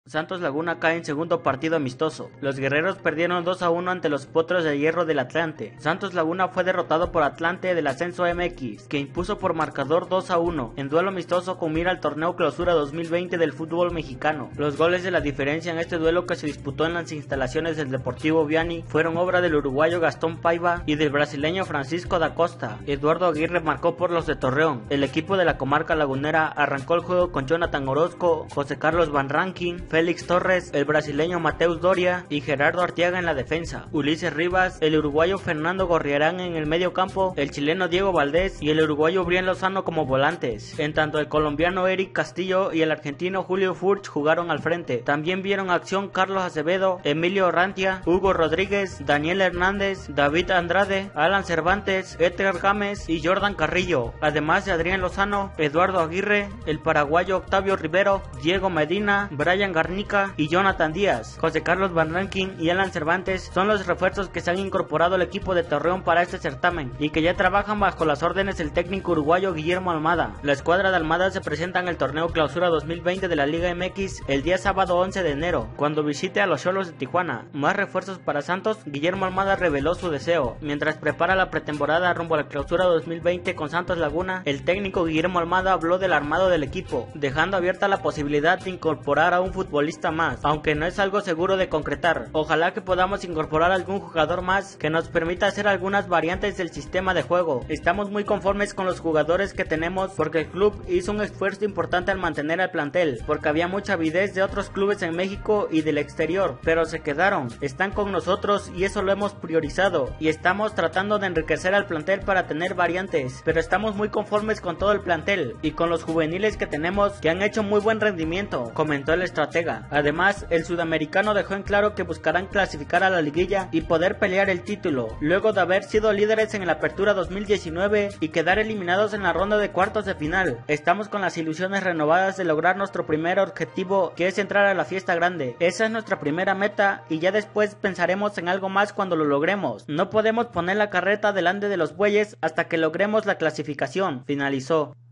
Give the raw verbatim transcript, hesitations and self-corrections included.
Santos Laguna cae en segundo partido amistoso. Los guerreros perdieron dos a uno ante los Potros de Hierro del Atlante. Santos Laguna fue derrotado por Atlante del Ascenso M X, que impuso por marcador dos a uno, en duelo amistoso con mira al torneo Clausura dos mil veinte del fútbol mexicano. Los goles de la diferencia en este duelo, que se disputó en las instalaciones del Deportivo Viani, fueron obra del uruguayo Gastón Paiva y del brasileño Francisco da Costa. Eduardo Aguirre marcó por los de Torreón. El equipo de la comarca lagunera arrancó el juego con Jonathan Orozco, José Carlos Van Rankin, Félix Torres, el brasileño Mateus Doria y Gerardo Arteaga en la defensa, Ulises Rivas, el uruguayo Fernando Gorriarán en el medio campo, el chileno Diego Valdés y el uruguayo Brian Lozano como volantes, en tanto el colombiano Eric Castillo y el argentino Julio Furch jugaron al frente. También vieron acción Carlos Acevedo, Emilio Rantia, Hugo Rodríguez, Daniel Hernández, David Andrade, Alan Cervantes, Edgar Gámez y Jordan Carrillo, además de Adrián Lozano, Eduardo Aguirre, el paraguayo Octavio Rivero, Diego Medina, Brian Garnica y Jonathan Díaz. José Carlos Van Rankin y Alan Cervantes son los refuerzos que se han incorporado al equipo de Torreón para este certamen y que ya trabajan bajo las órdenes del técnico uruguayo Guillermo Almada. La escuadra de Almada se presenta en el torneo Clausura dos mil veinte de la Liga M X el día sábado once de enero, cuando visite a los Xolos de Tijuana. Más refuerzos para Santos. Guillermo Almada reveló su deseo. Mientras prepara la pretemporada rumbo a la Clausura dos mil veinte con Santos Laguna, el técnico Guillermo Almada habló del armado del equipo, dejando abierta la posibilidad de incorporar a un futbolista más, aunque no es algo seguro de concretar. Ojalá que podamos incorporar algún jugador más que nos permita hacer algunas variantes del sistema de juego. Estamos muy conformes con los jugadores que tenemos, porque el club hizo un esfuerzo importante al mantener al plantel, porque había mucha avidez de otros clubes en México y del exterior, pero se quedaron, están con nosotros y eso lo hemos priorizado, y estamos tratando de enriquecer al plantel para tener variantes, pero estamos muy conformes con todo el plantel y con los juveniles que tenemos, que han hecho muy buen rendimiento, comentó el estratega. Además, el sudamericano dejó en claro que buscarán clasificar a la liguilla y poder pelear el título, luego de haber sido líderes en la apertura dos mil diecinueve y quedar eliminados en la ronda de cuartos de final. Estamos con las ilusiones renovadas de lograr nuestro primer objetivo, que es entrar a la fiesta grande. Esa es nuestra primera meta y ya después pensaremos en algo más cuando lo logremos. No podemos poner la carreta delante de los bueyes hasta que logremos la clasificación, finalizó.